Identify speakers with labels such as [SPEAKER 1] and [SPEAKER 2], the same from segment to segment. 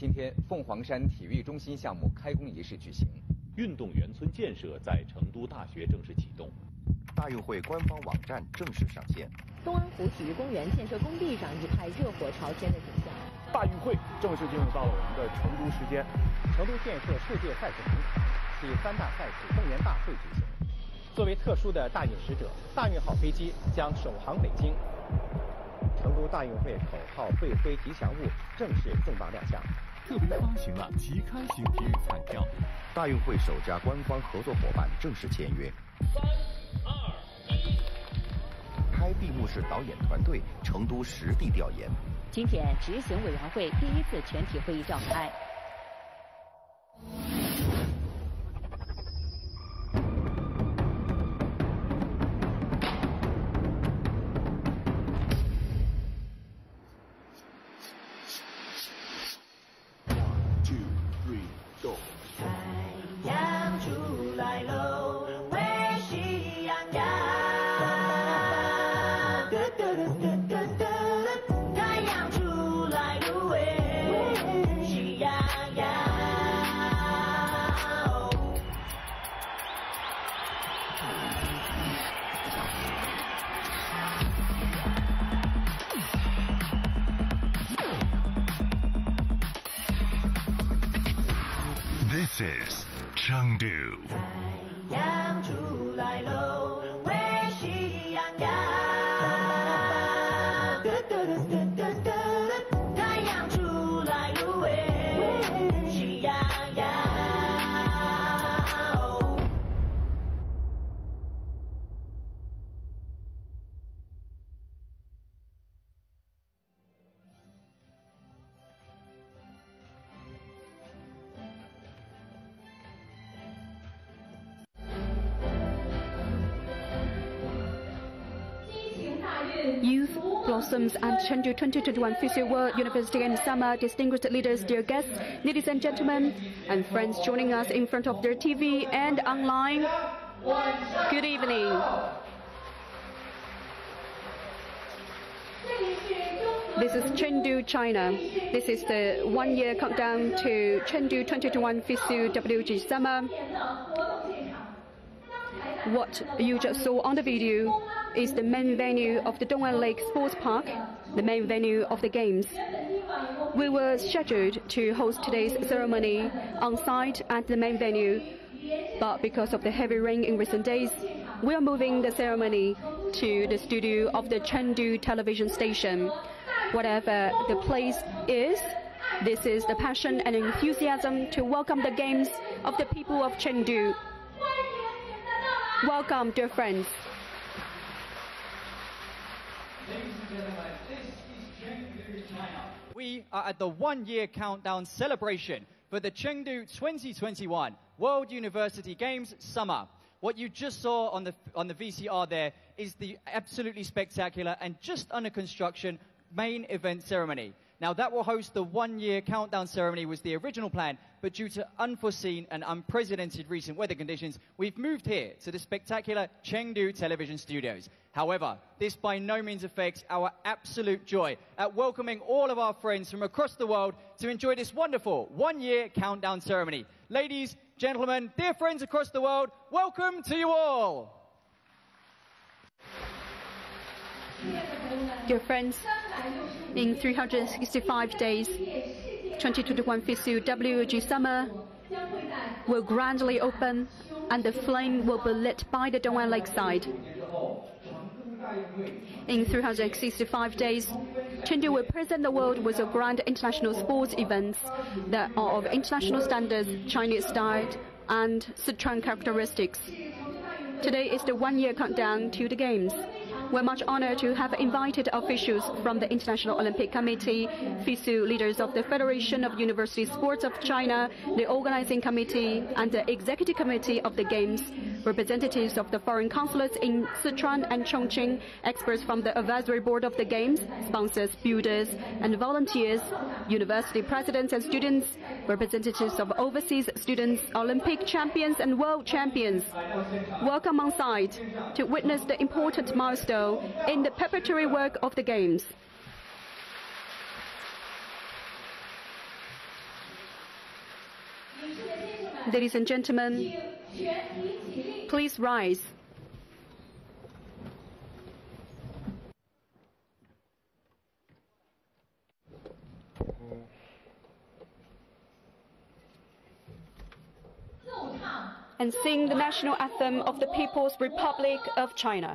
[SPEAKER 1] 今天，凤凰山体育中心项目开工仪式举行，
[SPEAKER 2] 运动员村建设在成都大学正式启动，
[SPEAKER 3] 大运会官方网站正式上线。
[SPEAKER 4] 东安湖体育公园建设工地上一派热火朝天的景象。
[SPEAKER 5] 大运会正式进入到了我们的成都时间，成都建设世界赛事广场，第3大赛事动员大会举行。作为特殊的大运使者，大运号飞机将首航北京。成都大运会口号会徽吉祥物正式重磅亮相，
[SPEAKER 6] 特别发行了即开型体育彩票。
[SPEAKER 3] 大运会首家官方合作伙伴正式签约。
[SPEAKER 2] 3、2、1。
[SPEAKER 3] 开闭幕式导演团队成都实地调研。
[SPEAKER 4] 今天执行委员会第1次全体会议召开。
[SPEAKER 6] This is Chengdu.
[SPEAKER 7] Youth blossoms at Chengdu 2021 FISU World University Summer. Distinguished leaders, dear guests, ladies and gentlemen, and friends joining us in front of their TV and online. Good evening. This is Chengdu, China. This is the one-year countdown to Chengdu 2021 FISU WG Summer. What you just saw on the video is the main venue of the Dong'an Lake Sports Park, the main venue of the Games. We were scheduled to host today's ceremony on site at the main venue, but because of the heavy rain in recent days, we are moving the ceremony to the studio of the Chengdu television station. Whatever the place is, this is the passion and enthusiasm to welcome the Games of the people of Chengdu. Welcome, dear friends.
[SPEAKER 8] We are at the one-year countdown celebration for the Chengdu 2021 World University Games Summer. What you just saw on the VCR there is the absolutely spectacular and just under construction main event ceremony. Now, that will host the one-year countdown ceremony was the original plan, but due to unforeseen and unprecedented recent weather conditions, we've moved here to the spectacular Chengdu television studios. However, this by no means affects our absolute joy at welcoming all of our friends from across the world to enjoy this wonderful one-year countdown ceremony. Ladies, gentlemen, dear friends across the world, welcome to you all.
[SPEAKER 7] Dear friends, in 365 days, 2021 FISU WG Summer will gradually open and the flame will be lit by the Dong'an Lake side. In 365 days, Chengdu will present the world with a grand international sports events that are of international standards, Chinese style, and Sichuan characteristics. Today is the one-year countdown to the Games. We're much honored to have invited officials from the International Olympic Committee, FISU leaders of the Federation of University Sports of China, the Organizing Committee, and the Executive Committee of the Games, representatives of the foreign consulates in Sichuan and Chongqing, experts from the Advisory Board of the Games, sponsors, builders, and volunteers, university presidents and students, representatives of overseas students, Olympic champions, and world champions. Welcome on site to witness the important milestone in the preparatory work of the Games. Ladies and gentlemen, please rise. And sing the national anthem of the People's Republic of China.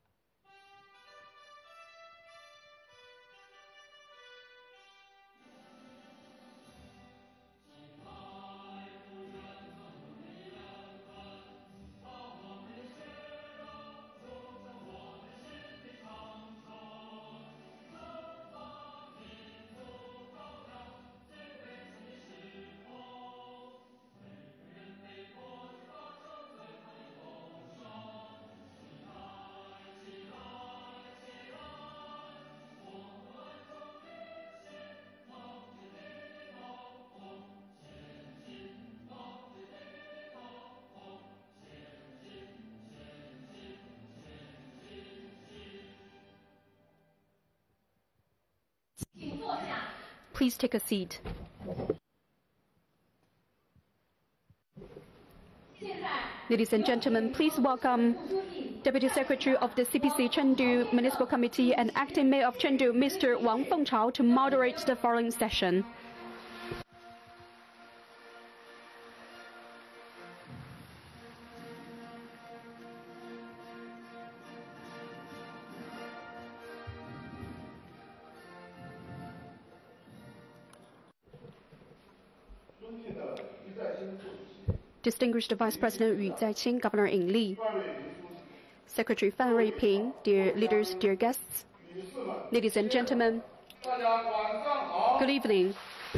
[SPEAKER 7] Please take a seat. Ladies and gentlemen, please welcome Deputy Secretary of the CPC Chengdu Municipal Committee and Acting Mayor of Chengdu, Mr. Wang Fengchao, to moderate the following session. Distinguished Vice President Yu Zaiqing, Governor in Li, Secretary Fan Ruiping, dear leaders, dear guests, ladies and gentlemen, good evening.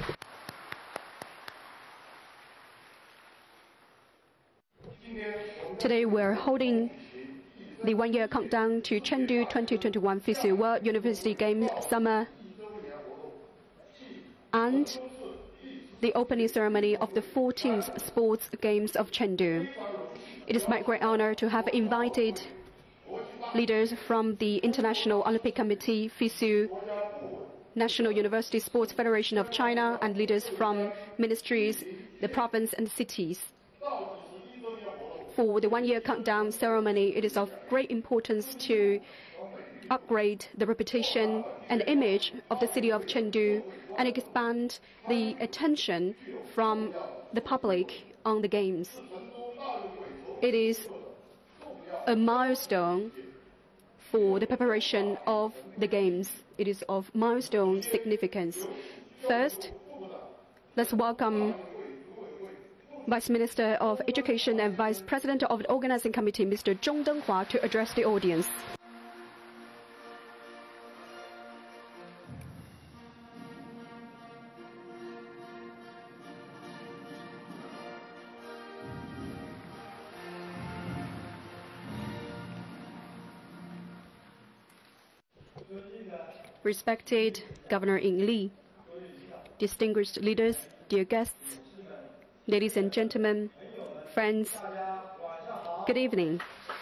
[SPEAKER 7] Today we're holding the one-year countdown to Chengdu 2021 FISU World University Games Summer and the opening ceremony of the 14th Sports Games of Chengdu. It is my great honor to have invited leaders from the International Olympic Committee, FISU, National University Sports Federation of China, and leaders from ministries, the province and cities. For the one-year countdown ceremony, it is of great importance to upgrade the reputation and image of the city of Chengdu and expand the attention from the public on the Games. It is a milestone for the preparation of the Games. It is of milestone significance. First, let's welcome Vice Minister of Education and Vice President of the Organizing Committee, Mr. Zhong Denghua, to address the audience. Respected Governor in Li, distinguished leaders, dear guests, ladies and gentlemen, friends, good evening.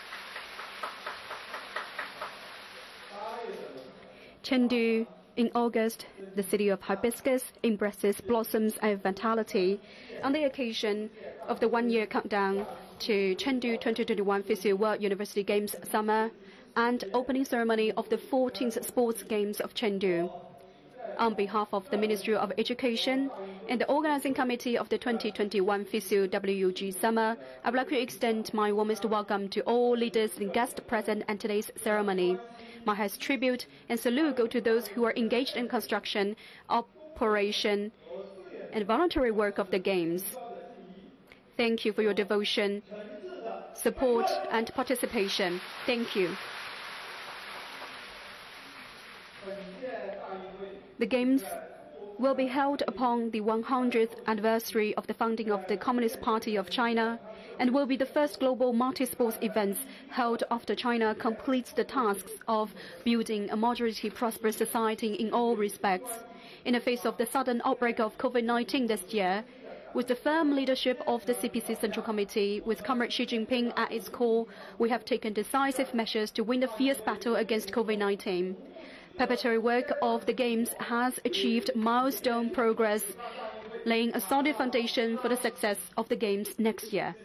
[SPEAKER 7] Chengdu, in August, the city of hibiscus, embraces blossoms and vitality on the occasion of the one-year countdown to Chengdu 2021 FISU World University Games Summer and opening ceremony of the 14th Sports Games of Chengdu. On behalf of the Ministry of Education and the Organizing Committee of the 2021 FISU WUG Summer, I would like to extend my warmest welcome to all leaders and guests present at today's ceremony. My highest tribute and salute go to those who are engaged in construction, operation, and voluntary work of the Games. Thank you for your devotion, support, and participation. Thank you. The Games will be held upon the 100th anniversary of the founding of the Communist Party of China and will be the first global multi-sports events held after China completes the tasks of building a moderately prosperous society in all respects. In the face of the sudden outbreak of COVID-19 this year, with the firm leadership of the CPC Central Committee, with Comrade Xi Jinping at its core, we have taken decisive measures to win the fierce battle against COVID-19. Preparatory work of the Games has achieved milestone progress laying a solid foundation for the success of the Games next year.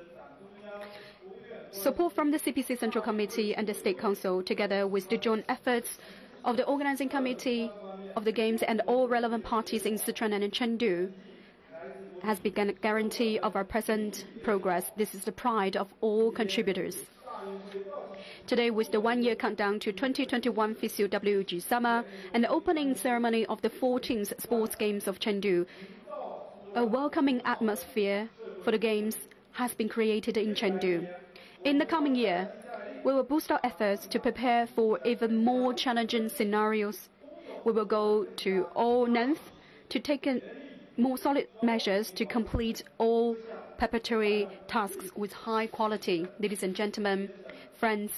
[SPEAKER 7] Support from the CPC Central Committee and the State Council, together with the joint efforts of the Organizing Committee of the Games and all relevant parties in Sichuan and in Chengdu, has been a guarantee of our present progress. This is the pride of all contributors. Today, with the one-year countdown to 2021 FISU WG Summer and the opening ceremony of the 14th Sports Games of Chengdu, a welcoming atmosphere for the Games has been created in Chengdu. In the coming year, we will boost our efforts to prepare for even more challenging scenarios. We will go to all lengths to take more solid measures to complete all preparatory tasks with high quality. Ladies and gentlemen, friends,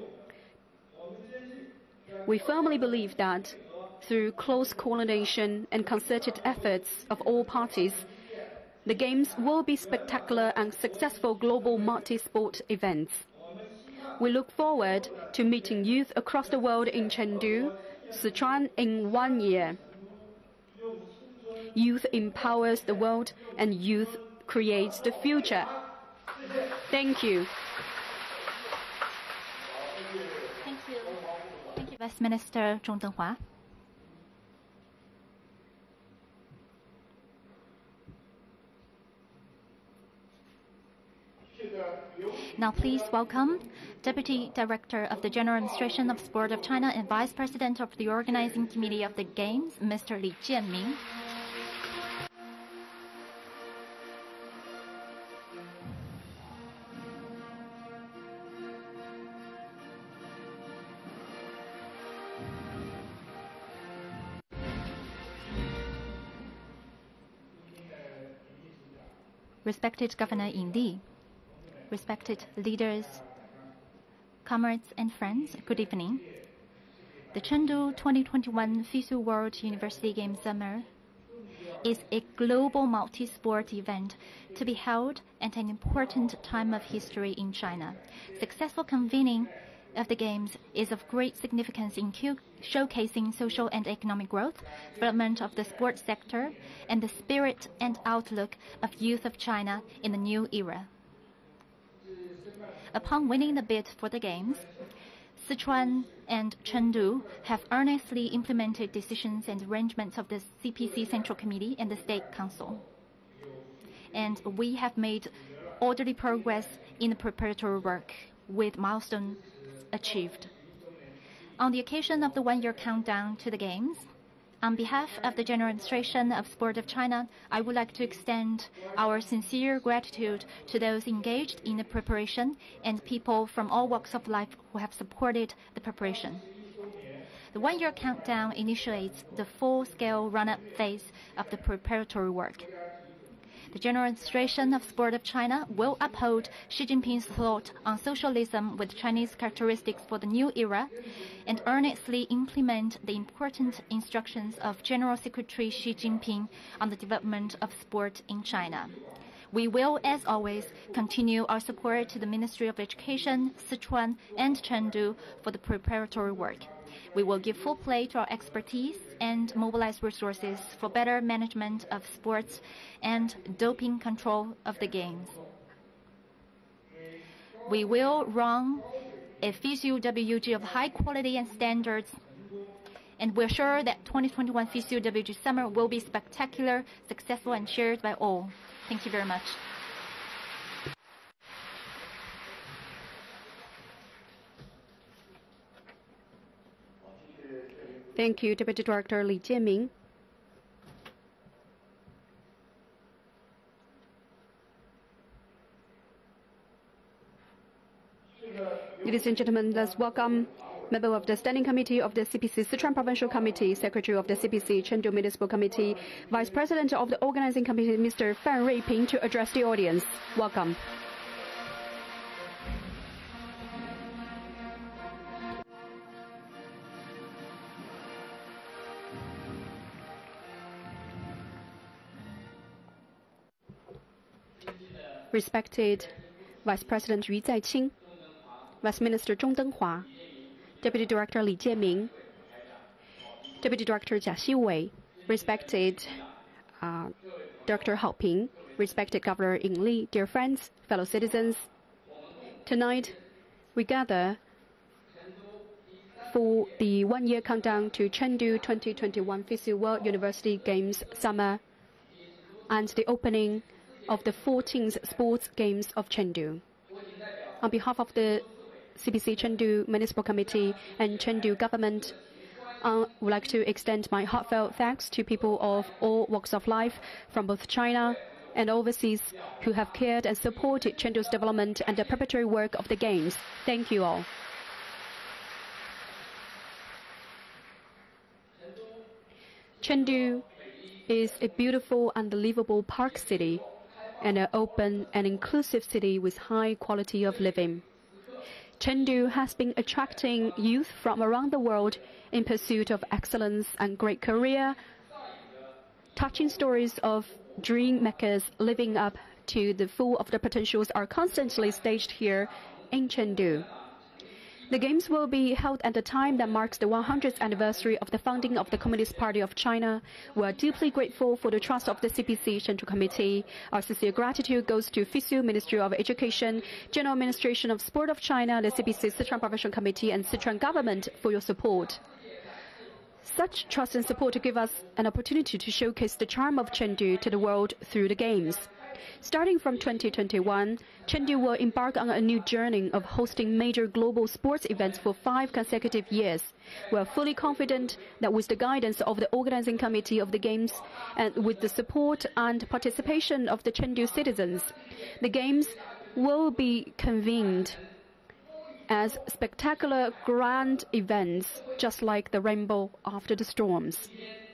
[SPEAKER 7] we firmly believe that through close coordination and concerted efforts of all parties, the Games will be spectacular and successful global multi-sport events. We look forward to meeting youth across the world in Chengdu, Sichuan in 1 year. Youth empowers the world and youth creates the future. Thank you.
[SPEAKER 9] Thank you. Thank you, Vice Minister Zhong Denhua. Now please welcome Deputy Director of the General Administration of Sport of China and Vice President of the Organizing Committee of the Games, Mr. Li Jianming. Respected Governor Yin Li, respected leaders, comrades and friends, good evening. The Chengdu 2021 FISU World University Games Summer is a global multi-sport event to be held at an important time of history in China. Successful convening of the Games is of great significance in showcasing social and economic growth, development of the sports sector, and the spirit and outlook of youth of China in the new era. Upon winning the bid for the Games, Sichuan and Chengdu have earnestly implemented decisions and arrangements of the CPC Central Committee and the State Council. And we have made orderly progress in the preparatory work with milestones achieved. On the occasion of the one-year countdown to the Games, on behalf of the General Administration of Sport of China, I would like to extend our sincere gratitude to those engaged in the preparation and people from all walks of life who have supported the preparation. The one-year countdown initiates the full-scale run-up phase of the preparatory work. The General Administration of Sport of China will uphold Xi Jinping's thought on socialism with Chinese characteristics for the new era and earnestly implement the important instructions of General Secretary Xi Jinping on the development of sport in China. We will, as always, continue our support to the Ministry of Education, Sichuan, and Chengdu for the preparatory work. We will give full play to our expertise and mobilize resources for better management of sports and doping control of the Games. We will run a FISU WG of high quality and standards, and we're sure that 2021 FISU WG Summer will be spectacular, successful, and shared by all. Thank you very much.
[SPEAKER 7] Thank you, Deputy Director Li Jianming. Ladies and gentlemen, let's welcome member of the Standing Committee of the CPC Sichuan Provincial Committee, Secretary of the CPC Chengdu Municipal Committee, Vice President of the Organizing Committee, Mr. Fan Ruiping, to address the audience. Welcome. Respected Vice President Yu Zaiqing, Vice Minister Zhong Denhua, Deputy Director Li Jianming, Deputy Director Jia Xiwei, respected Dr. Hao Ping, respected Governor Ying Li, dear friends, fellow citizens. Tonight, we gather for the one-year countdown to Chengdu 2021 FISU World University Games Summer and the opening of the 14th Sports Games of Chengdu. On behalf of the CPC Chengdu Municipal Committee and Chengdu government, I would like to extend my heartfelt thanks to people of all walks of life from both China and overseas who have cared and supported Chengdu's development and the preparatory work of the Games. Thank you all. Chengdu is a beautiful and livable park city and an open and inclusive city with high quality of living. Chengdu has been attracting youth from around the world in pursuit of excellence and great career. Touching stories of dream makers living up to the full of their potentials are constantly staged here in Chengdu. The Games will be held at the time that marks the 100th anniversary of the founding of the Communist Party of China. We are deeply grateful for the trust of the CPC Central Committee. Our sincere gratitude goes to FISU Ministry of Education, General Administration of Sport of China, the CPC Sichuan Professional Committee, and Sichuan government for your support. Such trust and support give us an opportunity to showcase the charm of Chengdu to the world through the Games. Starting from 2021, Chengdu will embark on a new journey of hosting major global sports events for 5 consecutive years. We are fully confident that with the guidance of the organizing committee of the Games and with the support and participation of the Chengdu citizens, the Games will be convened as spectacular grand events just like the rainbow after the storms.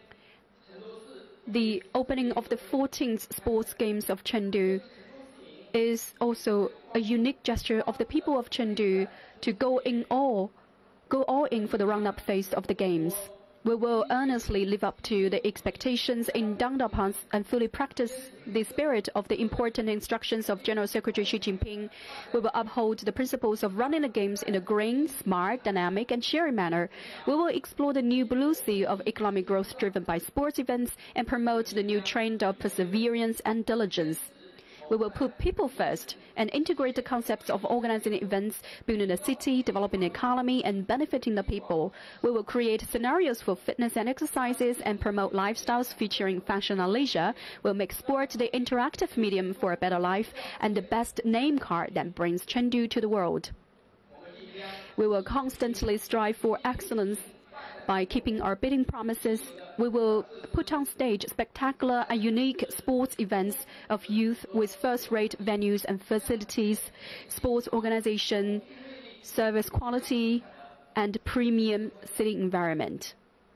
[SPEAKER 7] The opening of the 14th Sports Games of Chengdu is also a unique gesture of the people of Chengdu to go all in for the run-up phase of the Games. We will earnestly live up to the expectations incumbent upon us and fully practice the spirit of the important instructions of General Secretary Xi Jinping. We will uphold the principles of running the Games in a green, smart, dynamic, and sharing manner. We will explore the new blue sea of economic growth driven by sports events and promote the new trend of perseverance and diligence. We will put people first and integrate the concepts of organizing events, building a city, developing the economy, and benefiting the people. We will create scenarios for fitness and exercises and promote lifestyles featuring fashion and leisure. We'll make sport the interactive medium for a better life and the best name card that brings Chengdu to the world. We will constantly strive for excellence. By keeping our bidding promises, we will put on stage spectacular and unique sports events of youth with first-rate venues and facilities, sports organization, service quality, and premium city environment.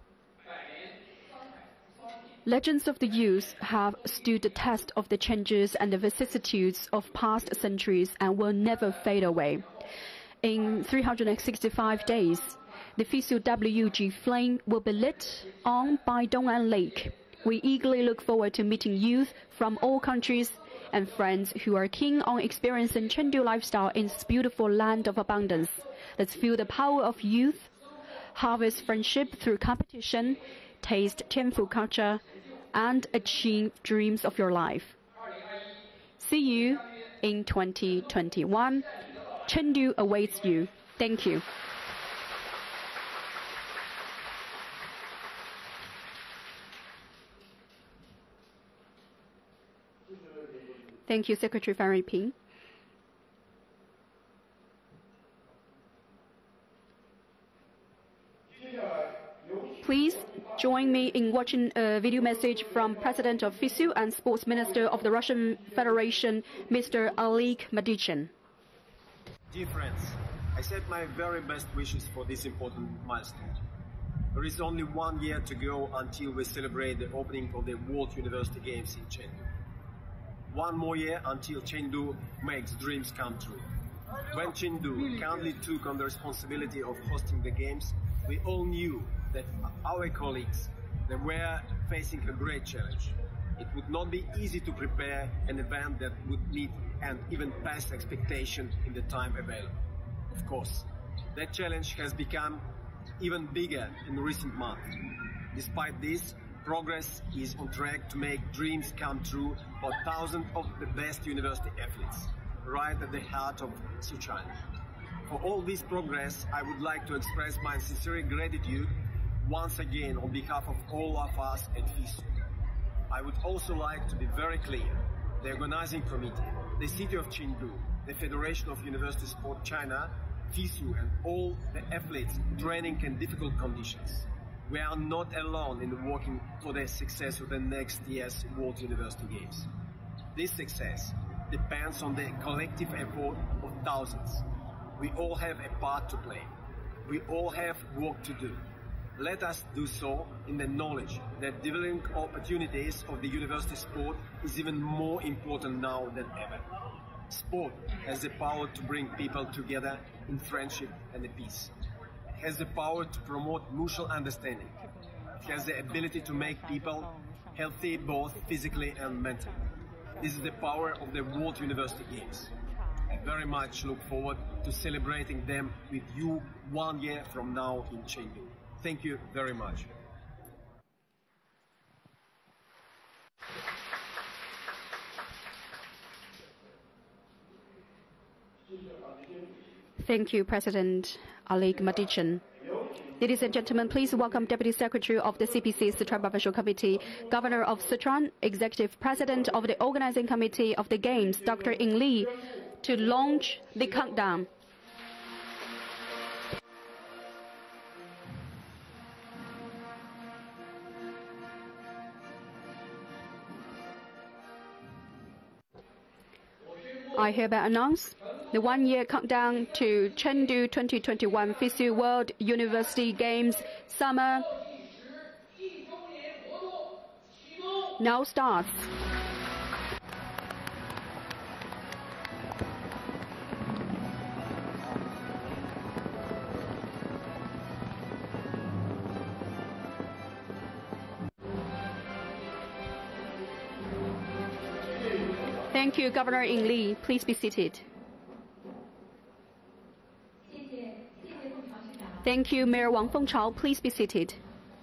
[SPEAKER 7] Legends of the youth have stood the test of the changes and the vicissitudes of past centuries and will never fade away. In 365 days, the FISU WG flame will be lit on by Dong'an Lake. We eagerly look forward to meeting youth from all countries and friends who are keen on experiencing Chengdu lifestyle in this beautiful land of abundance. Let's feel the power of youth, harvest friendship through competition, taste Tianfu culture, and achieve dreams of your life. See you in 2021. Chengdu awaits you. Thank you. Thank you, Secretary Fan Ruiping. Please join me in watching a video message from President of FISU and Sports Minister of the Russian Federation, Mr. Oleg Madichin.
[SPEAKER 10] Dear friends, I send my very best wishes for this important milestone. There is only 1 year to go until we celebrate the opening of the World University Games in Chengdu. 1 more year until Chengdu makes dreams come true. When Chengdu kindly took on the responsibility of hosting the Games, we all knew that our colleagues, they were facing a great challenge. It would not be easy to prepare an event that would meet and even pass expectation in the time available. Of course, that challenge has become even bigger in recent months. Despite this, Progress is on track to make dreams come true for thousands of the best university athletes, right at the heart of Sichuan. For all this progress, I would like to express my sincere gratitude once again on behalf of all of us at FISU. I would also like to be very clear. The organizing committee, the city of Chengdu, the Federation of University Sport China, FISU, and all the athletes training in difficult conditions. We are not alone in working for the success of the next year's World University Games. This success depends on the collective effort of thousands. We all have a part to play. We all have work to do. Let us do so in the knowledge that developing opportunities of the university sport is even more important now than ever. Sport has the power to bring people together in friendship and peace. It has the power to promote mutual understanding. It has the ability to make people healthy both physically and mentally. This is the power of the World University Games. I very much look forward to celebrating them with you 1 year from now in Chengdu. Thank you very much.
[SPEAKER 7] Thank you, President Oleg Madichin. Ladies and gentlemen, please welcome Deputy Secretary of the CPC Sichuan Provincial Committee, Governor of Sichuan, Executive President of the Organizing Committee of the Games, Dr. Ying Li, to launch the countdown. I hereby announce the 1-year countdown to Chengdu 2021 FISU World University Games Summer now starts. Thank you, Governor Ying Li. Please be seated. Thank you, Mayor Wang Fengchao. Please be seated.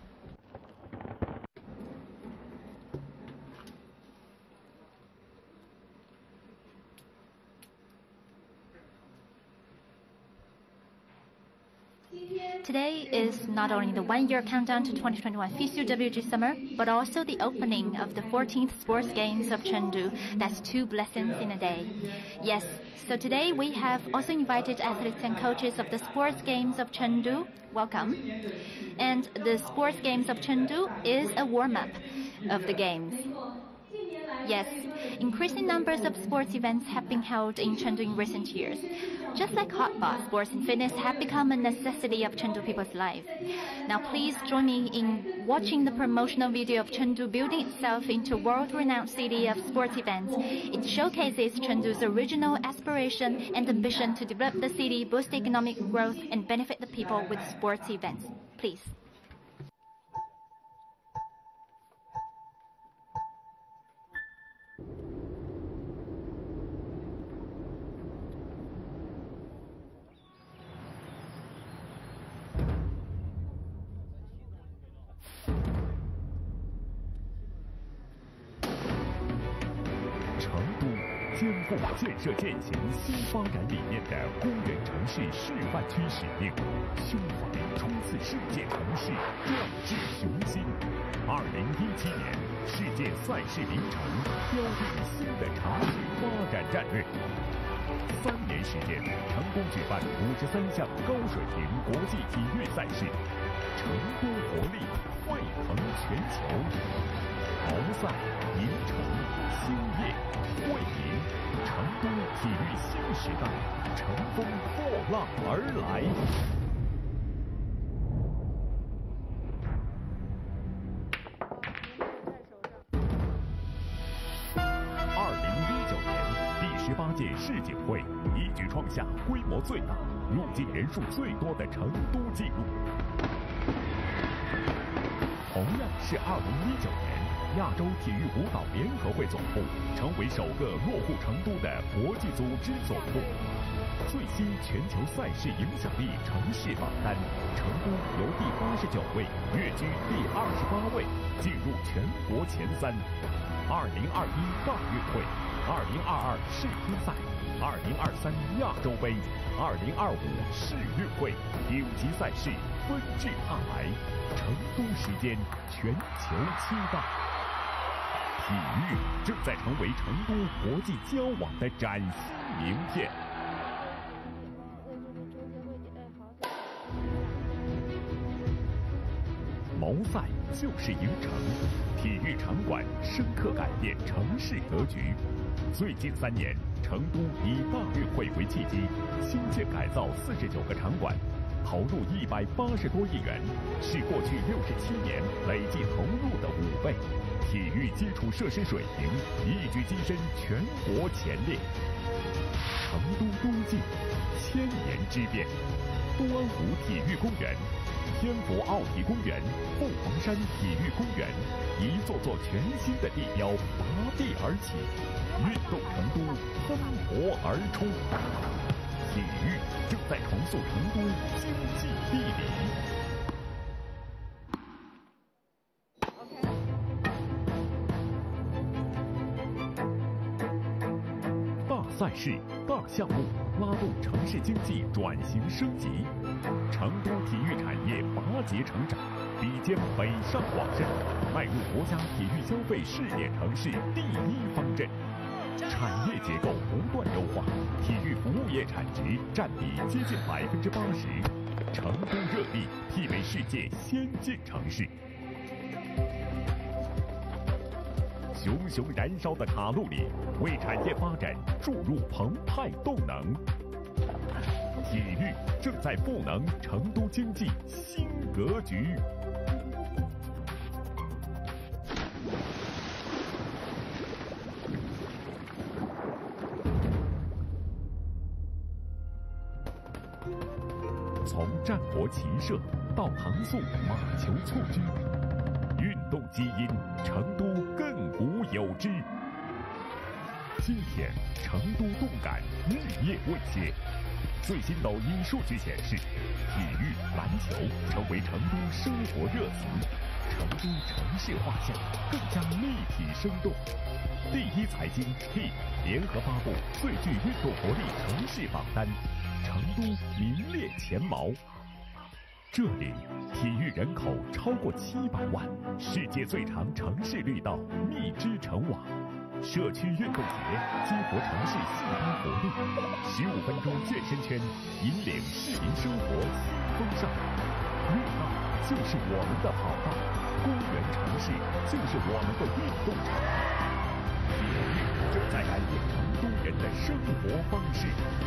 [SPEAKER 9] Today is not only the 1-year countdown to 2021 FISU WG Summer, but also the opening of the 14th Sports Games of Chengdu. That's 2 blessings in a day. Yes, so today we have also invited athletes and coaches of the Sports Games of Chengdu. Welcome. And the Sports Games of Chengdu is a warm-up of the Games. Yes, increasing numbers of sports events have been held in Chengdu in recent years. Just like hotbot, sports and fitness have become a necessity of Chengdu people's life. Now please join me in watching the promotional video of Chengdu building itself into a world-renowned city of sports events. It showcases Chengdu's original aspiration and ambition to develop the city, boost economic growth, and benefit the people with sports events. Please.
[SPEAKER 6] 肩负建设践行新发展理念的工人城市示范区使命，胸怀冲刺世界城市，壮志雄心。2017年，世界赛事名城标定新的城市发展战略。3年时间，成功举办53项高水平国际体育赛事，成都活力沸腾全球。敖赛、银城、兴业、惠民，成都体育新时代乘风破浪而来。2019年，第18届世锦会一举创下规模最大、入境人数最多的成都纪录。同样是2019年。 亚洲体育舞蹈联合会总部，成为首个落户成都的国际组织总部。最新全球赛事影响力城市榜单，成都由第89位跃居第28位，进入全国前3。2021大运会、2022世乒赛、2023亚洲杯、2025世运会顶级赛事纷至沓来，成都时间全球期待。体育正在成为成都国际交往的崭新名片。谋赛就是赢城，体育场馆深刻改变城市格局。最近3年，成都以大运会为契机，新建改造49个场馆，投入180多亿元，是过去67年累计投入的5倍。体育基础设施水平一举跻身全国前列。成都东进，1000年之变。多安湖体育公园、天府奥体公园、凤凰山体育公园，一座座全新的地标拔地而起，运动成都喷薄而出。体育正在重塑成都经济地理。大赛事、大项目拉动城市经济转型升级，成都体育产业拔节成长，比肩北上广深，迈入国家体育消费试点城市第1方阵。产业结构不断优化，体育服务业产值占比接近80%，成都热力媲美世界先进城市。熊熊燃烧的卡路里，为产业发展注入澎湃动能。体育正在赋能成都经济新格局。从战国骑射到唐宋马球蹴鞠，运动基因成都亘古有之。今天成都动感日夜未歇。最新抖音数据显示，体育篮球成为成都生活热词，成都城市画像更加立体生动。第一财经 T 联合发布最具运动活力城市榜单，成都名列前茅。这里体育人口超过700万，世界最长城市绿道密织成网，社区运动节激活城市细胞活力，15分钟健身圈引领市民生活新风尚。绿道就是我们的跑道，公园城市就是我们的运动场。体育正在改变成都人的生活方式。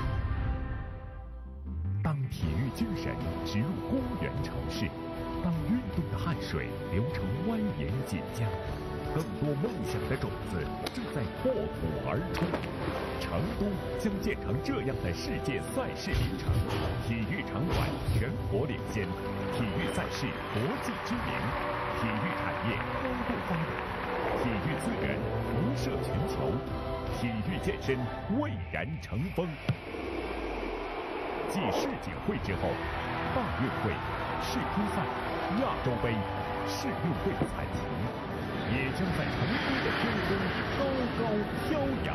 [SPEAKER 6] 当体育精神植入公园城市，当运动的汗水流成蜿蜒锦江，更多梦想的种子正在破土而出。成都将建成这样的世界赛事名城，体育场馆全国领先，体育赛事国际知名，体育产业高度发展，体育资源辐射全球，体育健身蔚然成风。继世锦会之后，大运会、世乒赛、亚洲杯、世运会的彩旗也将在成都的天空高高飘扬。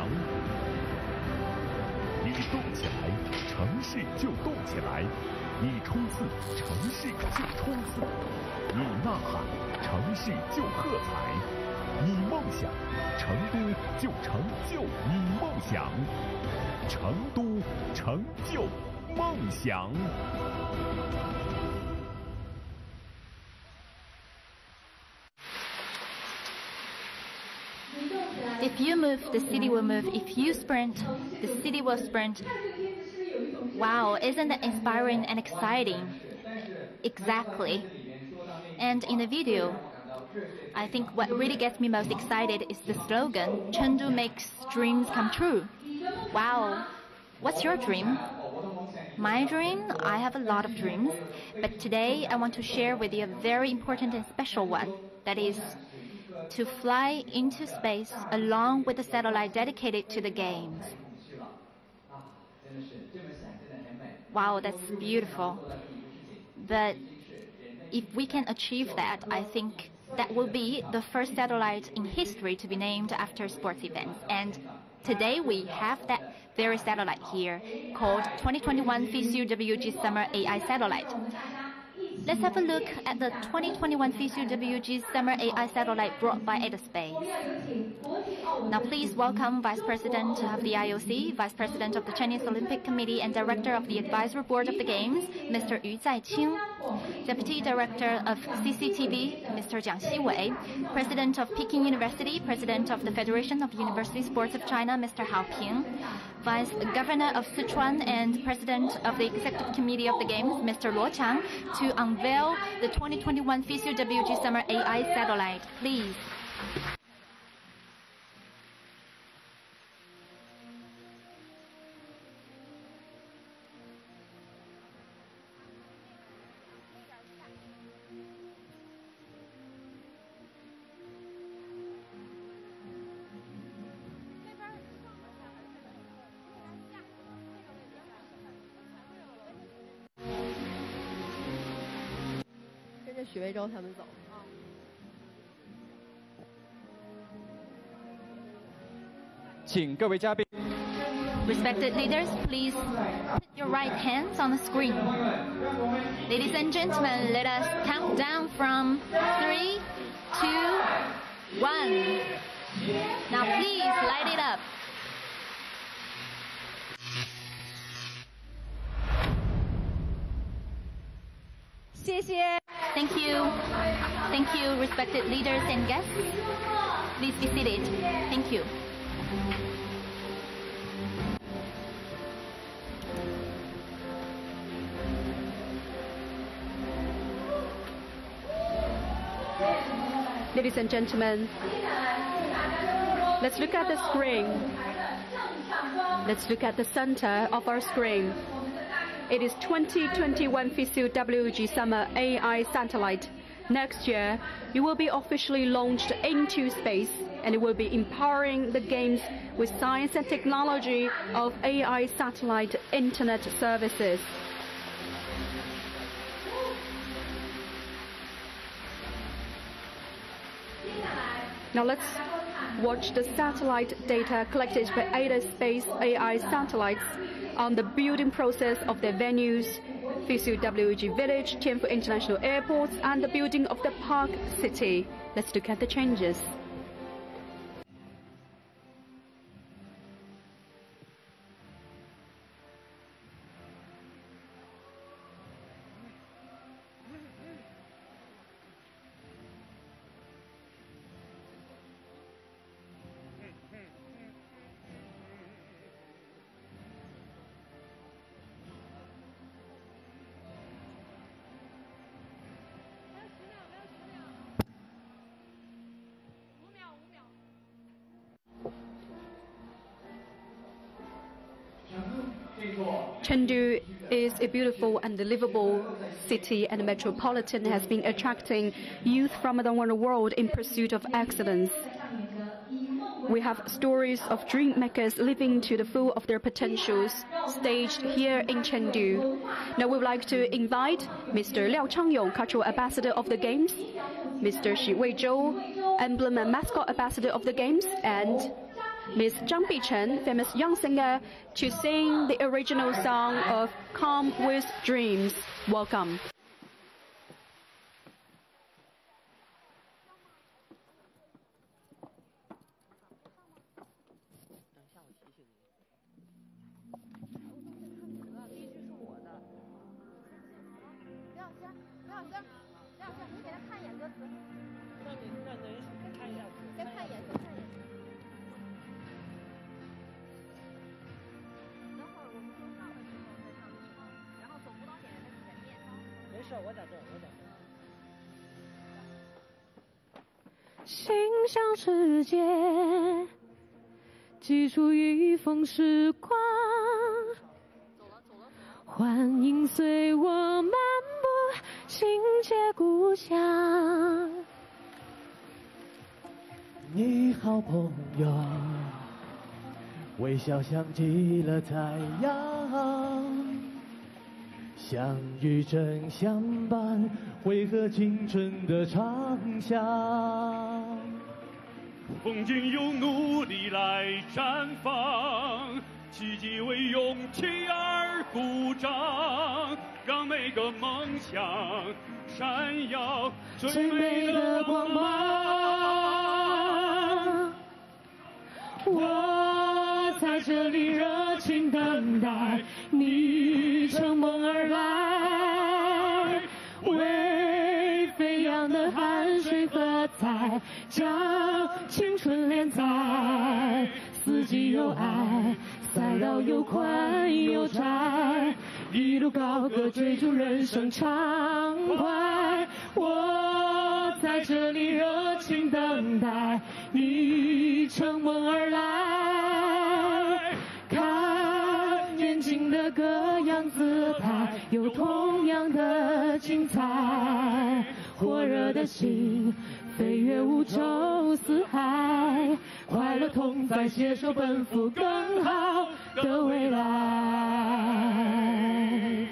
[SPEAKER 6] 你动起来，城市就动起来；你冲刺，城市就冲刺；你呐喊，城市就喝彩；你梦想，成都就成就你梦想。成都成就梦想。
[SPEAKER 9] If you move, the city will move. If you sprint, the city will sprint. Wow, isn't that inspiring and exciting? Exactly. And in the video, I think what really gets me most excited is the slogan, Chengdu makes dreams come true. Wow, what's your dream? My dream? I have a lot of dreams, but today I want to share with you a very important and special one. That is, to fly into space along with the satellite dedicated to the games. Wow, that's beautiful. But if we can achieve that, I think that will be the first satellite in history to be named after sports events. And today we have that very satellite here called 2021 FISU WG Summer AI Satellite. Let's have a look at the 2021 FISU WG Summer AI Satellite brought by Edaspace. Now please welcome Vice President of the IOC, Vice President of the Chinese Olympic Committee and Director of the Advisory Board of the Games, Mr. Yu Zaiqing, Deputy Director of CCTV, Mr. Jiang Xiwei, President of Peking University, President of the Federation of University Sports of China, Mr. Hao Ping, Vice Governor of Sichuan and President of the Executive Committee of the Games, Mr. Luo Chang, to unveil the 2021 FISU WG Summer AI Satellite. Please. Respected leaders, please put your right hands on the screen. Ladies and gentlemen, let us count down from 3, 2, 1. Now please light it up. Thank you. Thank you, respected leaders and guests. Please be seated. Thank you.
[SPEAKER 7] Ladies and gentlemen, let's look at the screen. Let's look at the center of our screen. It is 2021 FISU WG Summer AI Satellite. Next year, it will be officially launched into space, and it will be empowering the games with science and technology of AI satellite internet services. Now let's watch the satellite data collected by Edaspace AI satellites on the building process of their venues, FISU WG Village, Chengdu International Airports, and the building of the Park City. Let's look at the changes. Chengdu is a beautiful and livable city and metropolitan has been attracting youth from around the world in pursuit of excellence. We have stories of dream makers living to the full of their potentials staged here in Chengdu. Now we would like to invite Mr. Liao Changyong, Cultural Ambassador of the Games, Mr. Xi Weizhou, Emblem and Mascot Ambassador of the Games, and Ms. Zhang Bichen, famous young singer, to sing the original song of Come with Dreams. Welcome.
[SPEAKER 11] 心向世界，寄出一封时光，欢迎随我漫步，心切故乡。
[SPEAKER 12] 你好朋友，微笑像极了太阳，相遇真相伴，为何青春的长相？
[SPEAKER 13] 风景用努力来绽放，奇迹为勇气而鼓掌，让每个梦想闪耀最美的光芒。
[SPEAKER 11] 我在这里热情等待你乘梦而来，为飞扬的汗水喝彩，将青春连载，四季有爱，赛道有宽有窄，一路高歌追逐人生畅快。我在这里热情等待你乘梦而来，看眼睛的各样姿态，有同样的精彩，火热的心飞越五洲四海，快乐同在，携手奔赴更好的未来。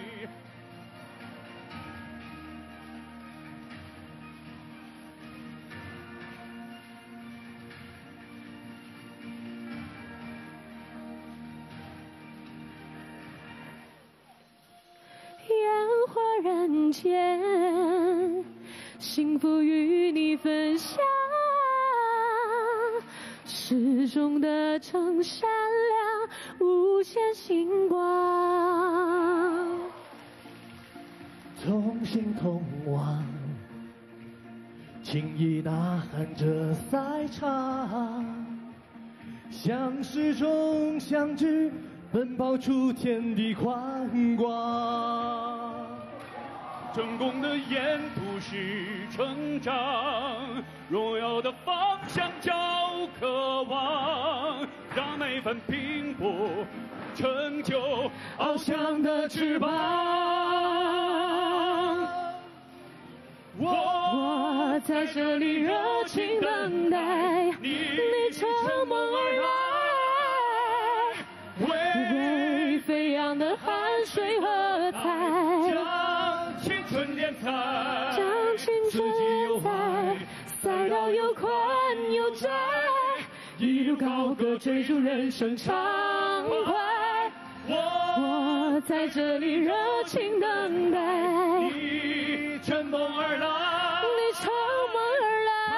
[SPEAKER 11] 烟花人间，幸福与你分享，始终的正闪亮，无限星光。
[SPEAKER 12] 同心同往，情谊呐喊着赛场，像时钟相聚，奔跑出天地宽广。
[SPEAKER 13] 成功的沿途是成长，荣耀的方向叫渴望，让每份拼搏成就翱翔的翅膀。
[SPEAKER 11] 我在这里热情等待你乘梦而来，为飞扬的汗水喝彩，
[SPEAKER 13] 将青春连载，
[SPEAKER 11] 将青春连载，赛道有宽有窄，一路高歌追逐人生畅快。我在这里热情等待
[SPEAKER 13] 你乘梦而来，
[SPEAKER 11] 你乘梦而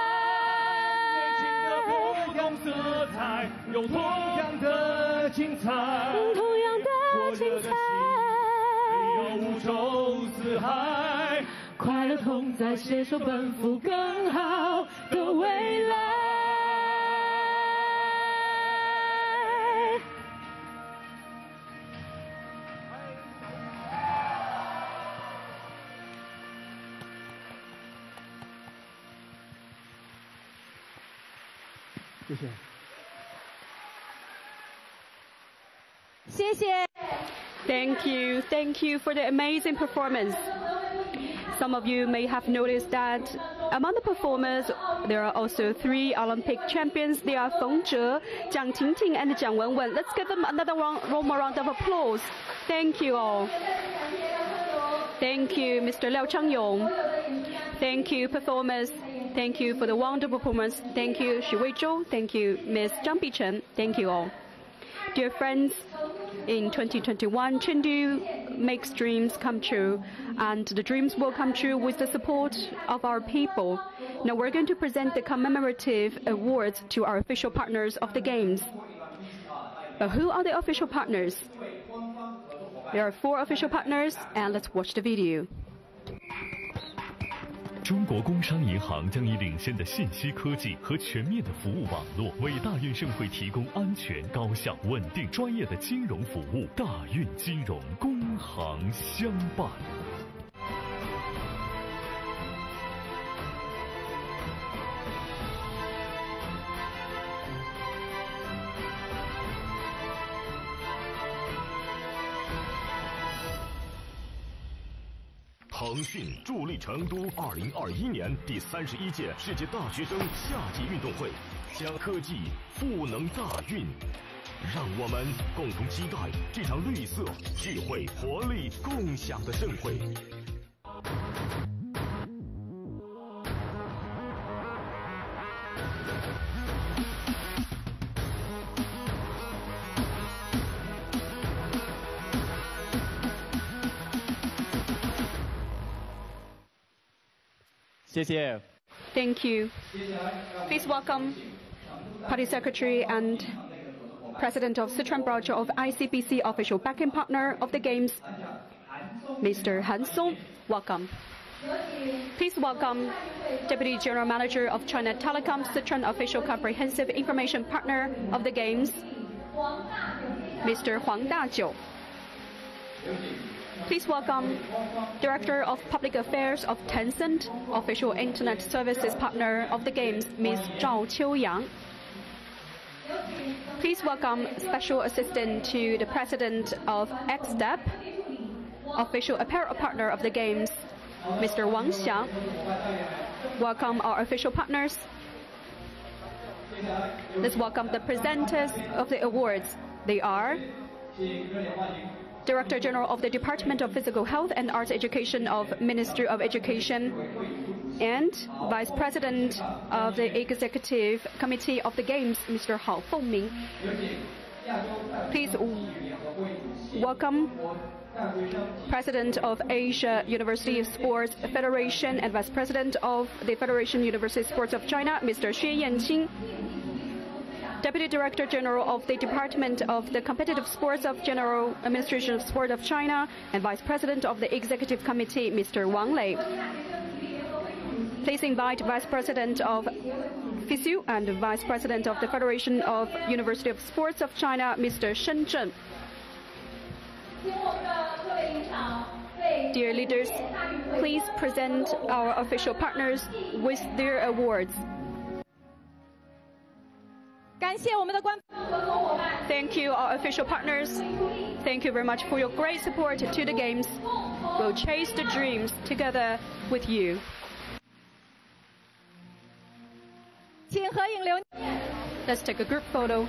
[SPEAKER 11] 来，
[SPEAKER 13] 不同色彩，有同样的精彩，
[SPEAKER 11] 同样的精彩，
[SPEAKER 13] 飞越五洲四海，
[SPEAKER 11] 快乐同在，携手奔赴更好的未来。
[SPEAKER 12] 谢谢。
[SPEAKER 7] 谢谢。Thank you for the amazing performance. Some of you may have noticed that among the performers, there are also 3 Olympic champions. They are Feng Zhe, Jiang Tingting, and Jiang Wenwen. Let's give them another warm round of applause. Thank you all. Thank you, Mr. Liao Changyong. Thank you, performers. Thank you for the wonderful performance. Thank you, Xu Weizhou. Thank you, Ms. Zhang Bichen. Thank you all. Dear friends, in 2021, Chengdu makes dreams come true, and the dreams will come true with the support of our people. Now we're going to present the commemorative awards to our official partners of the Games. But who are the official partners? There are 4 official partners, and let's watch the video.
[SPEAKER 6] 中国工商银行将以领先的信息科技和全面的服务网络，为大运盛会提供安全、高效、稳定、专业的金融服务。大运金融，工行相伴。 腾讯助力成都2021年第31届世界大学生夏季运动会，将科技赋能大运。让我们共同期待这场绿色、智慧、活力共享的盛会。
[SPEAKER 8] 谢谢。
[SPEAKER 7] Thank you. Please welcome Party Secretary and President of Sichuan Branch of ICBC Official Backing Partner of the Games, Mr. Han Song. Welcome. Please welcome Deputy General Manager of China Telecom Sichuan Official Comprehensive Information Partner of the Games, Mr. Huang Dajiu. Please welcome Director of Public Affairs of Tencent, Official Internet Services Partner of the Games, Ms. Zhao Qiuyang. Please welcome Special Assistant to the President of XSTEP, Official Apparel Partner of the Games, Mr. Wang Xiang. Welcome our official partners. Let's welcome the presenters of the awards. They are Director General of the Department of Physical Health and Arts Education of Ministry of Education and Vice President of the Executive Committee of the Games, Mr. Hao Fengming. Please welcome President of Asia University Sports Federation and Vice President of the Federation University Sports of China, Mr. Xue Yanqing. Deputy Director General of the Department of the Competitive Sports of General Administration of Sport of China and Vice President of the Executive Committee, Mr. Wang Lei. Please invite Vice President of FISU and Vice President of the Federation of University of Sports of China, Mr. Shen Zhen. Dear leaders, please present our official partners with their awards. Thank you, our official partners. Thank you very much for your great support to the Games. We'll chase the dreams together with you. Let's take a group photo.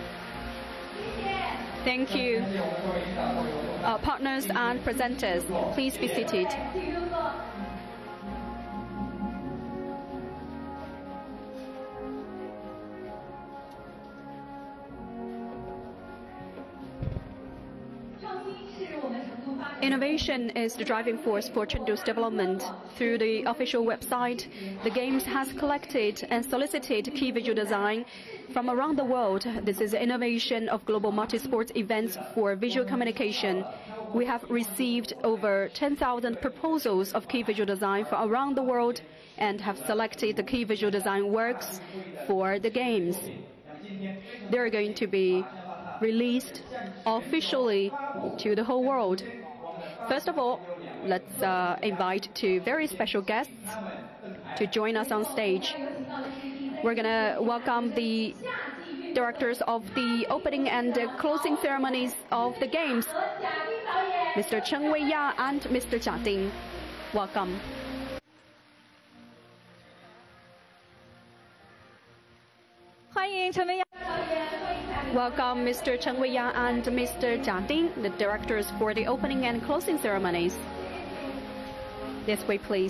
[SPEAKER 7] Thank you. Our partners and presenters, please be seated. Innovation is the driving force for Chengdu's development. Through the official website, the Games has collected and solicited key visual design from around the world. This is innovation of global multi-sports events for visual communication. We have received over 10,000 proposals of key visual design from around the world and have selected the key visual design works for the Games. They are going to be released officially to the whole world. First of all, let's invite two very special guests to join us on stage. We're going to welcome the directors of the opening and closing ceremonies of the Games, Mr. Cheng Weiya and Mr. Jia Ding. Welcome. Welcome Mr. Cheng Weiya and Mr. Jia Ding, the directors for the opening and closing ceremonies. This way, please.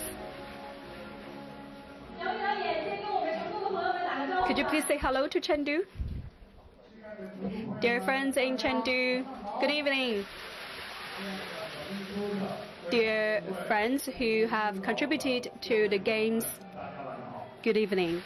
[SPEAKER 7] Could you please say hello to Chengdu? Dear friends in Chengdu, good evening. Dear friends who have contributed to the Games, good evening.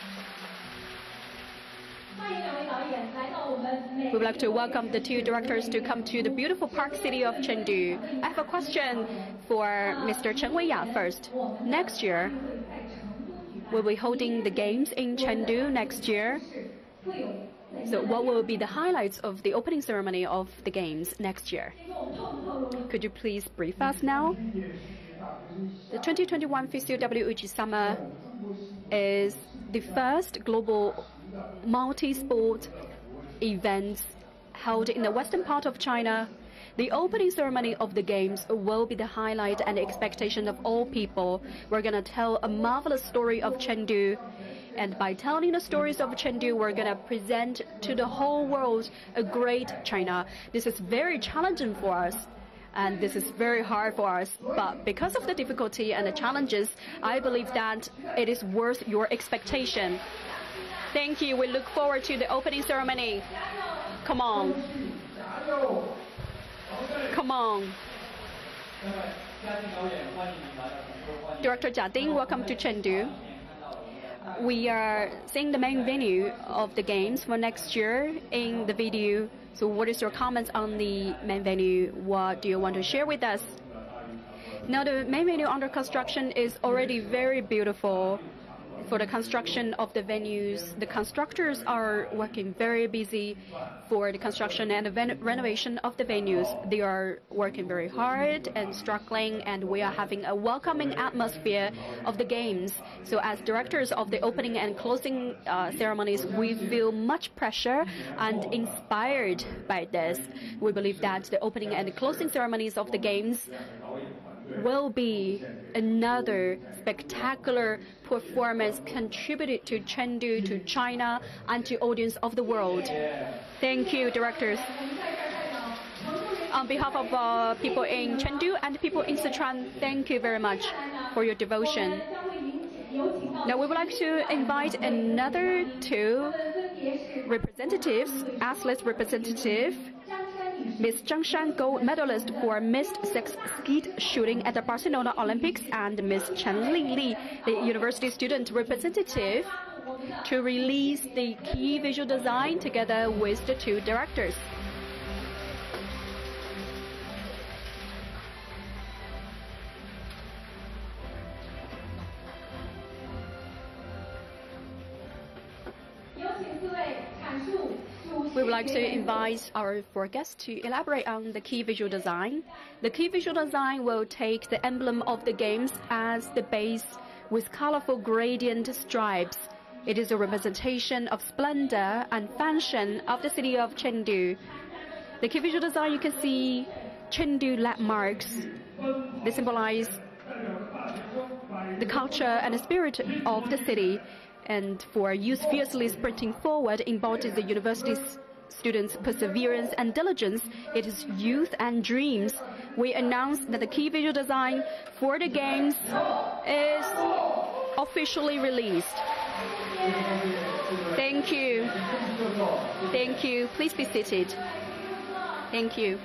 [SPEAKER 7] We would like to welcome the two directors to come to the beautiful park city of Chengdu. I have a question for Mr. Cheng Weiya first. Next year, we'll be holding the Games in Chengdu next year. So what will be the highlights of the opening ceremony of the Games next year? Could you please brief us now? The 2021 FISU WUG Summer is the first global multi-sport events held in the western part of China. The opening ceremony of the Games will be the highlight and expectation of all people. We're going to tell a marvelous story of Chengdu. And by telling the stories of Chengdu, we're going to present to the whole world a great China. This is very challenging for us. And this is very hard for us. But because of the difficulty and the challenges, I believe that it is worth your expectation. Thank you. We look forward to the opening ceremony. Come on. Come on. Director Jia Ding, welcome to Chengdu. We are seeing the main venue of the Games for next year in the video. So what is your comments on the main venue? What do you want to share with us? Now the main venue under construction is already very beautiful. For the construction of the venues, the constructors are working very busy for the construction and the renovation of the venues. They are working very hard and struggling, and we are having a welcoming atmosphere of the Games. So as directors of the opening and closing ceremonies, we feel much pressure and inspired by this. We believe that the opening and the closing ceremonies of the Games will be another spectacular performance contributed to Chengdu, to China, and to audience of the world. Thank you, directors. On behalf of people in Chengdu and people in Sichuan, thank you very much for your devotion. Now we would like to invite another two representatives, athlete representative, Ms. Zhang Shan, gold medalist for mixed sex skeet shooting at the Barcelona Olympics, and Ms. Chen Lingli, the university student representative, to release the key visual design together with the two directors. We would like to invite our four guests to elaborate on the key visual design. The key visual design will take the emblem of the Games as the base with colorful gradient stripes. It is a representation of splendor and fashion of the city of Chengdu. The key visual design, you can see Chengdu landmarks. They symbolize the culture and the spirit of the city. And for youth fiercely sprinting forward embodies the university's students' perseverance and diligence. It is youth and dreams. We announce that the key visual design for the Games is officially released. Thank you. Thank you. Please be seated. Thank you.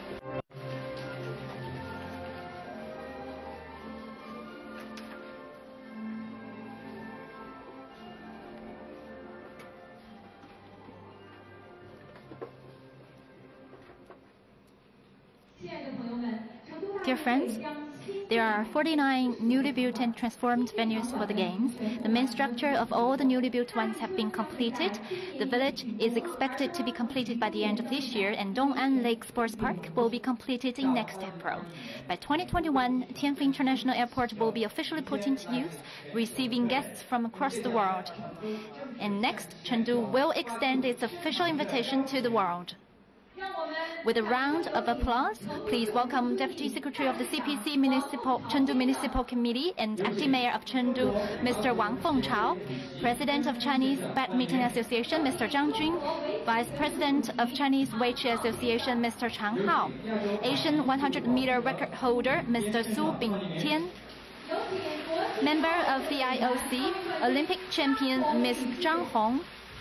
[SPEAKER 9] Dear friends, there are 49 newly built and transformed venues for the Games. The main structure of all the newly built ones have been completed. The village is expected to be completed by the end of this year, and Dong'an Lake Sports Park will be completed in next April. By 2021, Tianfu International Airport will be officially put into use, receiving guests from across the world. And next, Chengdu will extend its official invitation to the world. With a round of applause, please welcome Deputy Secretary of the CPC Chengdu Municipal Committee and Acting Mayor of Chengdu, Mr. Wang Fengchao, President of Chinese Badminton Association, Mr. Zhang Jun, Vice President of Chinese Weiqi Association, Mr. Chang Hao, Asian 100-meter record holder, Mr. Su Bingtian, Member of the IOC, Olympic champion, Ms. Zhang Hong,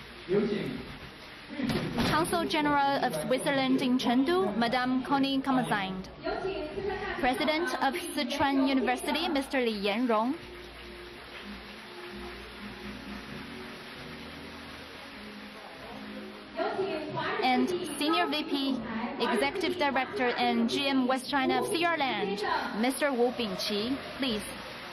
[SPEAKER 9] Consul General of Switzerland in Chengdu, Madame Connie Kammersind, President of Sichuan University, Mr. Li Yanrong, and Senior VP, Executive Director and GM West China of CR Land, Mr. Wu Bingqi, please.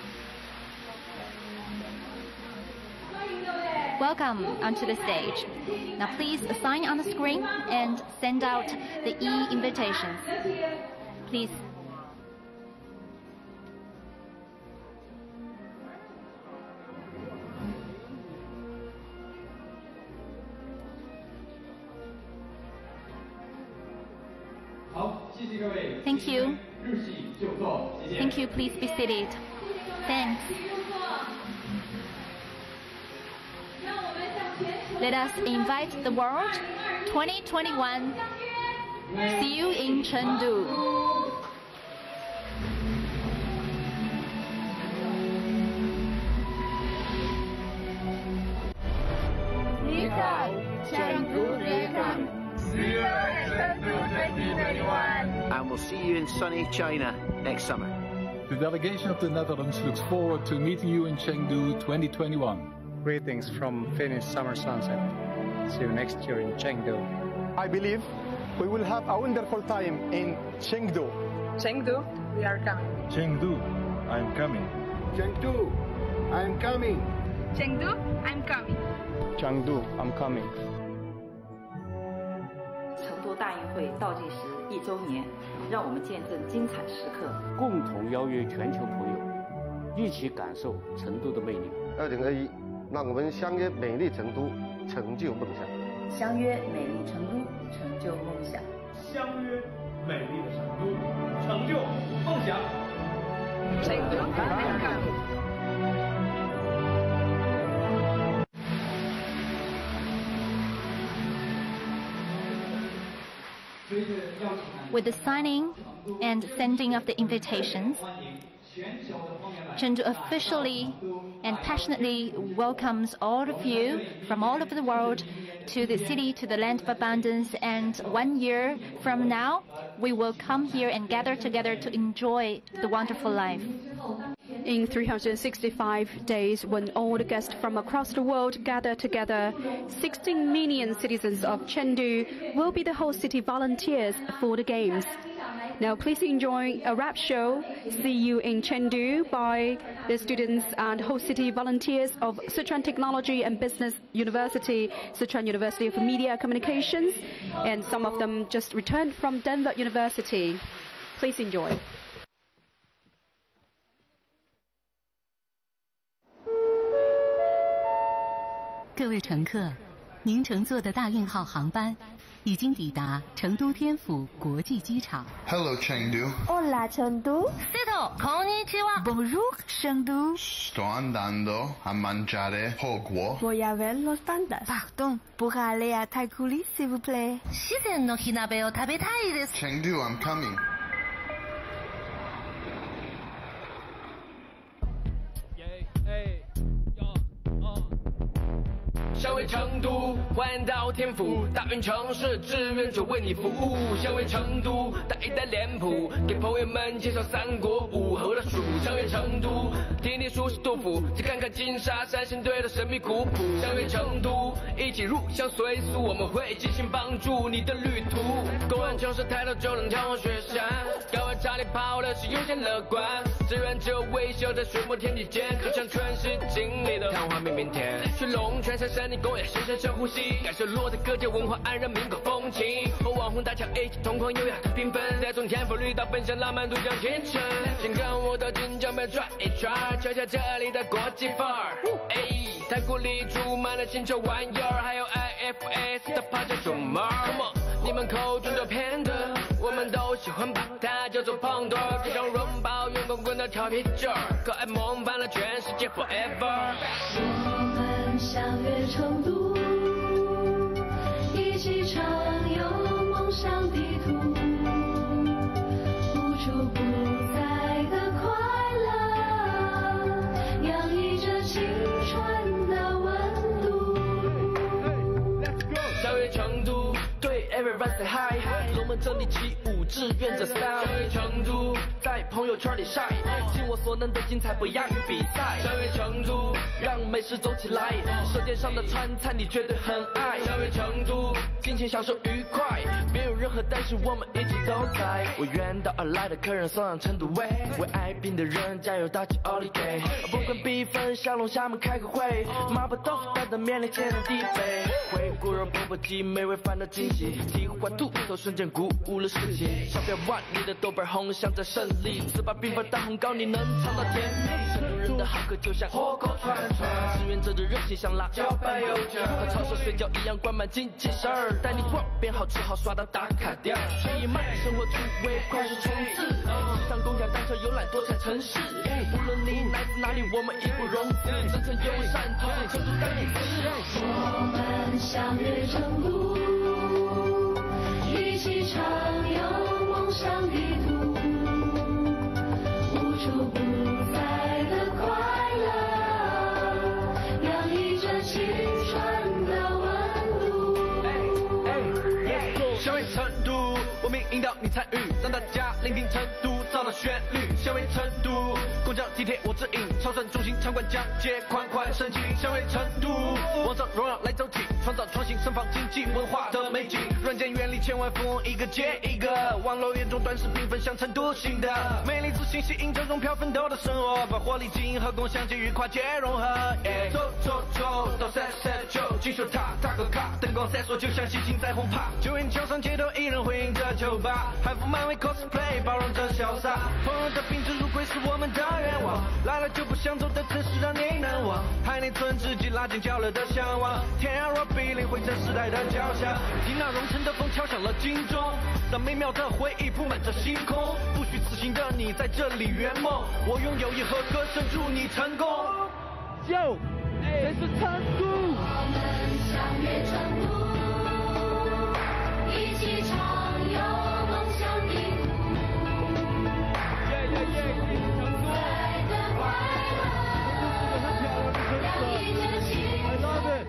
[SPEAKER 9] Welcome onto the stage. Now please sign on the screen and send out the e-invitations. Please. Thank you. Thank you. Please be seated. Thanks. Let us invite the world 2021. See you in Chengdu.
[SPEAKER 11] 你好，成都热港。See you in Chengdu 2021.
[SPEAKER 14] And we'll see you in sunny China next summer.
[SPEAKER 15] The delegation of the Netherlands looks forward to meeting you in Chengdu 2021.
[SPEAKER 5] Greetings from Finnish summer sunset. See you next year in Chengdu. I believe we will have a wonderful time in Chengdu.
[SPEAKER 16] Chengdu, we are coming.
[SPEAKER 15] Chengdu, I'm coming.
[SPEAKER 17] Chengdu, I'm coming.
[SPEAKER 16] Chengdu, I'm coming.
[SPEAKER 5] Chengdu, I'm coming.
[SPEAKER 18] 成都大运会倒计时1周年，让我们见证精彩时刻，
[SPEAKER 19] 共同邀约全球朋友，一起感受成都的魅力。
[SPEAKER 17] 2021，让我们相约美丽成都，成就梦想。
[SPEAKER 20] 相约美丽成都，成就梦想。
[SPEAKER 21] 相约美丽的成都，成就梦想。
[SPEAKER 16] 成都I'm coming.
[SPEAKER 9] With the signing and sending of the invitations, Chengdu officially and passionately welcomes all of you from all over the world to the city, to the land of abundance. And 1 year from now, we will come here and gather together to enjoy the wonderful life.
[SPEAKER 7] In 365 days, when all the guests from across the world gather together, 16 million citizens of Chengdu will be the host city volunteers for the Games. Now, please enjoy a rap show, See You in Chengdu, by the students and host city volunteers of Sichuan Technology and Business University, Sichuan University of Media Communications, and some of them just returned from Denver University. Please enjoy.
[SPEAKER 22] 各位乘客，您乘坐的大运号航班已经抵达成都天府国际机场。
[SPEAKER 23] Hello, Chengdu.
[SPEAKER 24] Hola, Chengdu.
[SPEAKER 22] Sito, konnichiwa. Bonjour, Chengdu.
[SPEAKER 23] Sto andando a mangiare poguo.
[SPEAKER 24] Voy a ver los pandas.
[SPEAKER 22] Pardon,
[SPEAKER 24] pourrais aller à Taikuri, s'il vous plaît.
[SPEAKER 22] Shizen no hinabe o tabetai desu.
[SPEAKER 23] Chengdu, I'm coming.
[SPEAKER 25] 香味成都，欢迎到天府，大运城市志愿者为你服务。香味成都，带一袋脸谱，给朋友们介绍三国武侯的蜀。香味成都，听听熟悉杜甫，再看看金沙三星堆的神秘古朴。香味成都，一起入乡随俗，我们会尽心帮助你的旅途。公安城市抬头就能眺望雪山，高温查理跑的是悠闲乐观，志愿者微笑在水墨天地间，就像春时经历的昙花明明天。去龙泉山山。 公园深深深呼吸，感受落在各界文化安然民国风情，和网红大桥一起同框优雅的缤纷，再从天府绿岛奔向浪漫都江前程。先跟我到锦江边转一转，瞧瞧这里的国际范儿。太古里住满了新潮玩意儿，还有 IFS 的趴脚熊猫。你们口中的偏的，我们都喜欢把它叫做胖墩儿，就像润爆圆滚滚的调皮劲儿，可爱梦伴了全世界 forever。
[SPEAKER 11] 相约成都，一起畅游梦想地图，无处不在的快乐，洋溢着青春的温度。
[SPEAKER 25] 相约成都，对 everybody say hi， 龙门阵里起舞，志愿者 style。相约成都，在朋友圈里晒，尽我所能的精彩不亚于比赛。相约成都，让美食走起来。 舌尖上的川菜你绝对很爱，相约成都，尽情享受愉快，别有任何担心，我们一直都在。为远道而来的客人送上成都味，为爱拼的人加油打气奥利给。不管比分，下龙厦门开个会，麻婆豆腐担担面里天南地北，回锅肉钵钵鸡美味饭的惊喜，提花兔头瞬间鼓舞了士气。小标万里的豆瓣红像在胜利，4把缤纷大红高你能尝到甜蜜。 人的好客就像火锅串串，志愿者的热情像辣椒拌油条，和抄手水饺一样灌满精气神儿，带你逛边好吃好刷到打卡点，去野蛮生活趣味快速冲刺，时尚公交单车游览多彩城市，无论你来自哪里，我们义不容辞，真诚友善，推荐成都当地吃。
[SPEAKER 11] 我们相约成都，一起畅游梦想地图，无处不在的快乐，洋溢着青春的温度。
[SPEAKER 25] 相约成都，我们引导你参与，让大家聆听成都造的旋律。相约成都，公交地铁我指引，潮汕中心场馆讲解，款款深情。相约成都，网上荣耀来走起，创造创新盛放经济文化的美景。软件原理千万富翁一个接一个，网络眼中短视频分享成都新的美丽自信吸引这种飘奋斗的生活，把活力经营和共享机遇跨界融合。走走走到339，金秀塔打个卡，灯光闪烁就像喜庆在轰趴，就沿桥上街头艺人回应着酒吧，汉服漫威 cosplay 包容着潇洒，朋友的宾至如归是我们的愿望，来了就不想走的城市让你难忘，海内存知己拉近交流的向往，天涯若比邻汇成时代的交响，听那融成的风敲响了金钟，让美妙的回忆铺满这星空，不虚此行的你在这里圆梦，我用友谊和歌声祝你成功。
[SPEAKER 11] 这是成都，我们相约成都，一起畅游梦想地图，在的快乐，洋溢着青春。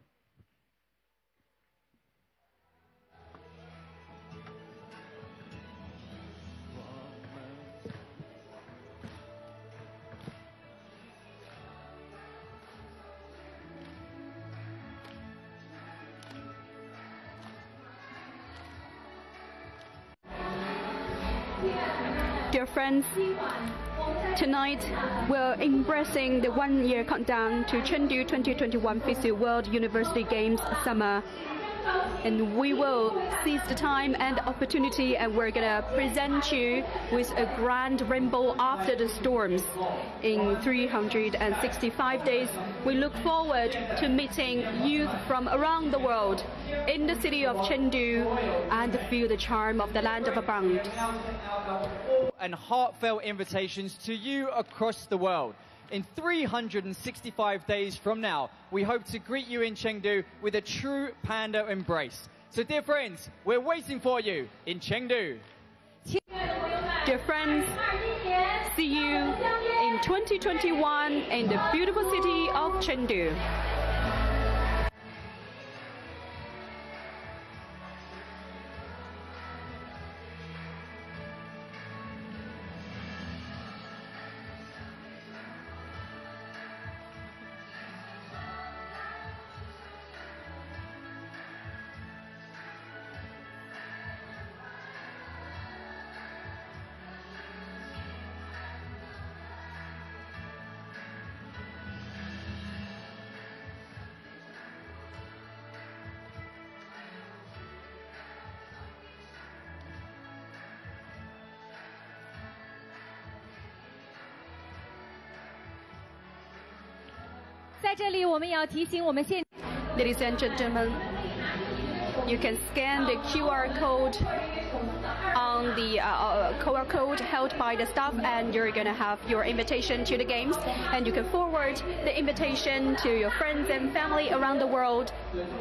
[SPEAKER 7] Dear friends, tonight we're embracing the one-year countdown to Chengdu 2021 FISU World University Games Summer. And we will seize the time and opportunity, and we're gonna present you with a grand rainbow after the storms. In 365 days, we look forward to meeting youth from around the world in the city of Chengdu and feel the charm of the land of abound.
[SPEAKER 8] And heartfelt invitations to you across the world. In 365 days from now, we hope to greet you in Chengdu with a true panda embrace. So dear friends, we're waiting for you in Chengdu.
[SPEAKER 7] Dear friends, see you in 2021 in the beautiful city of Chengdu.
[SPEAKER 1] 在这里，我们也要提醒我们现。
[SPEAKER 7] Ladies and gentlemen, you can scan the QR code on the QR code held by the staff, and you're going to have your invitation to the games, and you can forward the invitation to your friends and family around the world.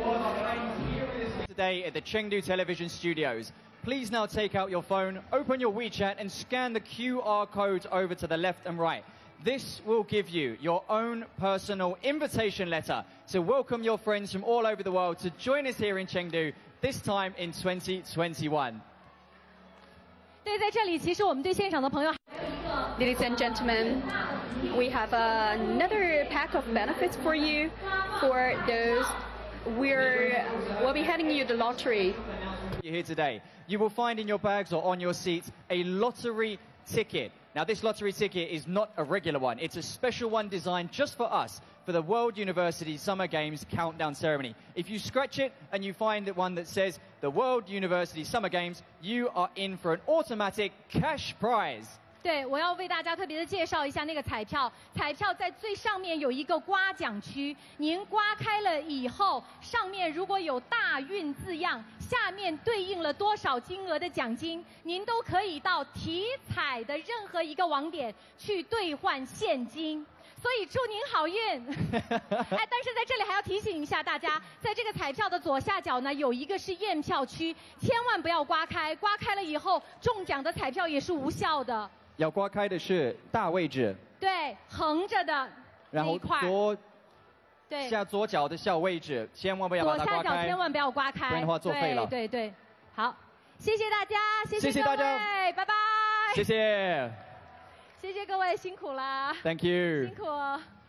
[SPEAKER 8] Today at the Chengdu Television Studios. Please now take out your phone, open your WeChat and scan the QR codes over to the left and right. This will give you your own personal invitation letter to welcome your friends from all over the world to join us here in Chengdu, this time in 2021.
[SPEAKER 1] 对，在这里，其实我们对现场的朋友。
[SPEAKER 7] Ladies and gentlemen, we have another pack of benefits for you. For those, we'll be handing you the lottery.
[SPEAKER 8] You're here today. You will find in your bags or on your seats a lottery ticket. Now, this lottery ticket is not a regular one. It's a special one designed just for us for the World University Summer Games Countdown Ceremony. If you scratch it and you find the one that says the World University Summer Games, you are in for an automatic cash prize.
[SPEAKER 1] 对，我要为大家特别的介绍一下那个彩票。彩票在最上面有一个刮奖区，您刮开了以后，上面如果有大运字样，下面对应了多少金额的奖金，您都可以到体彩的任何一个网点去兑换现金。所以祝您好运。哎，但是在这里还要提醒一下大家，在这个彩票的左下角呢，有一个是验票区，千万不要刮开，刮开了以后中奖的彩票也是无效的。
[SPEAKER 8] 要刮开的是大位置，
[SPEAKER 1] 对，横着的那一块。
[SPEAKER 8] 然后
[SPEAKER 1] 对，
[SPEAKER 8] 下左脚的小位置，千万不要把它刮开。
[SPEAKER 1] 左下角千万不要刮开，
[SPEAKER 8] 不然的话作废了。
[SPEAKER 1] 对对对，好，谢谢大家，谢谢
[SPEAKER 8] 大家，
[SPEAKER 1] 拜拜。
[SPEAKER 8] 谢谢。
[SPEAKER 1] 谢谢各位，辛苦了。
[SPEAKER 8] Thank you。
[SPEAKER 1] 辛苦。